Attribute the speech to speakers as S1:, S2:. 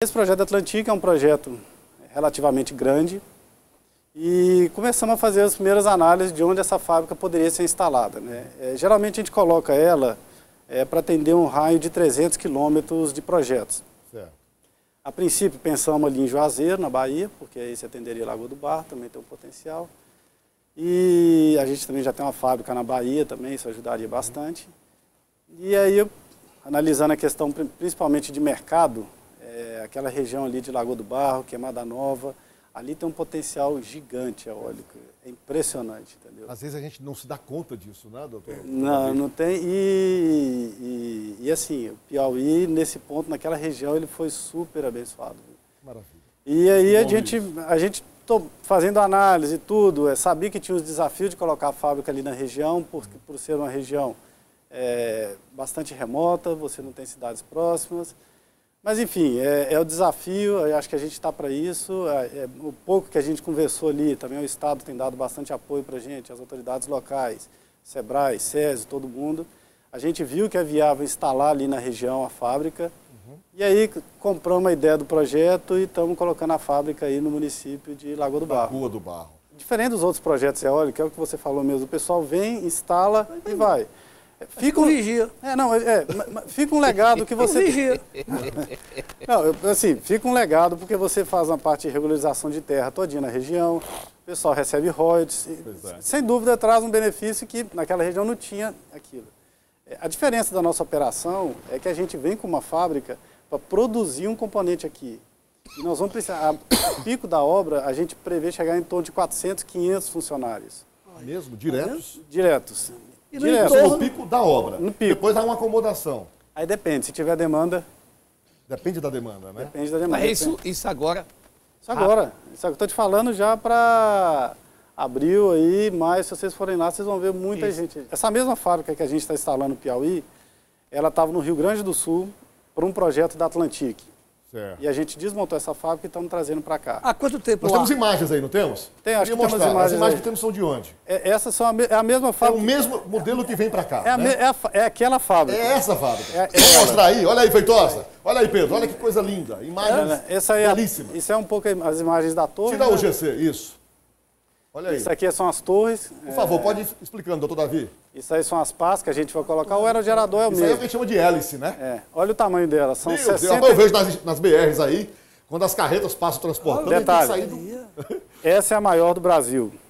S1: Esse projeto Atlantic é um projeto relativamente grande e começamos a fazer as primeiras análises de onde essa fábrica poderia ser instalada, né? Geralmente a gente coloca ela para atender um raio de 300 quilômetros de projetos.
S2: Certo.
S1: A princípio pensamos ali em Juazeiro, na Bahia, porque aí você atenderia Lagoa do Barro, também tem um potencial. E a gente também já tem uma fábrica na Bahia também, isso ajudaria bastante. E aí, analisando a questão principalmente de mercado, aquela região ali de Lagoa do Barro, Queimada Nova, ali tem um potencial gigante eólico, é impressionante, entendeu?
S2: Às vezes a gente não se dá conta disso, né, doutor?
S1: Não tem, e assim, o Piauí, nesse ponto, naquela região, ele foi super abençoado.
S2: Maravilha.
S1: E aí a gente fazendo análise e tudo, sabia que tinha os desafios de colocar a fábrica ali na região, por ser uma região bastante remota, você não tem cidades próximas. Mas, enfim, é o desafio, eu acho que a gente está para isso. O pouco que a gente conversou ali, também o Estado tem dado bastante apoio para a gente, as autoridades locais, SEBRAE, SESI, todo mundo. A gente viu que é viável instalar ali na região a fábrica. E aí compramos a ideia do projeto e estamos colocando a fábrica aí no município de Lagoa do Barro.
S2: Lagoa do Barro.
S1: Diferente dos outros projetos eólicos, é o que você falou mesmo, o pessoal vem, instala e vai.
S3: Fica um vigia.
S1: Fica um legado que você...
S3: vigia.
S1: Não, assim, fica um legado porque você faz uma parte de regularização de terra todinha na região, o pessoal recebe royalties, sem dúvida traz um benefício que naquela região não tinha aquilo. A diferença da nossa operação é que a gente vem com uma fábrica para produzir um componente aqui. E nós vamos precisar, o pico da obra, a gente prevê chegar em torno de 400, 500 funcionários.
S2: Mesmo? Diretos?
S1: Diretos.
S3: E
S2: No pico da obra.
S1: No pico.
S2: Depois dá uma acomodação.
S1: Aí depende, se tiver demanda...
S2: Depende da demanda, né?
S1: Depende da demanda.
S3: Mas isso agora?
S1: Isso agora. Isso eu estou te falando já para abril aí, mas se vocês forem lá, vocês vão ver muita gente. Essa mesma fábrica que a gente está instalando no Piauí, ela estava no Rio Grande do Sul para um projeto da Atlantic.
S2: Certo.
S1: E a gente desmontou essa fábrica e estamos trazendo para cá.
S3: Há quanto tempo
S2: Nós
S3: lá?
S2: temos imagens aí, não temos?
S1: Tem, acho que
S2: Queria
S1: temos
S2: mostrar.
S1: imagens
S2: As imagens
S1: aí.
S2: que temos são de onde?
S1: Essas são a mesma
S2: É
S1: fábrica.
S2: o mesmo modelo que vem para cá,
S1: É,
S2: né?
S1: é aquela fábrica.
S2: É essa fábrica.
S1: Vamos
S2: Vamos mostrar aí. Olha aí, Feitosa. Olha aí, Pedro. Olha que coisa linda. Imagens
S1: Essa aí
S2: belíssimas.
S1: Isso é um pouco as imagens da torre.
S2: Tira
S1: né?
S2: o GC, isso. Olha aí.
S1: Isso aqui são as torres.
S2: Por favor, pode ir explicando, doutor Davi.
S1: Isso aí são as pás que a gente vai colocar. O aerogerador é o
S2: Isso aí é o
S1: mesmo.
S2: que a gente chama de hélice, né?
S1: Olha o tamanho dela. São
S2: Meu Deus,
S1: 60...
S2: eu vejo nas BRs aí, quando as carretas passam transportando,
S1: Detalhe.
S2: tem que sair do...
S1: Essa é a maior do Brasil.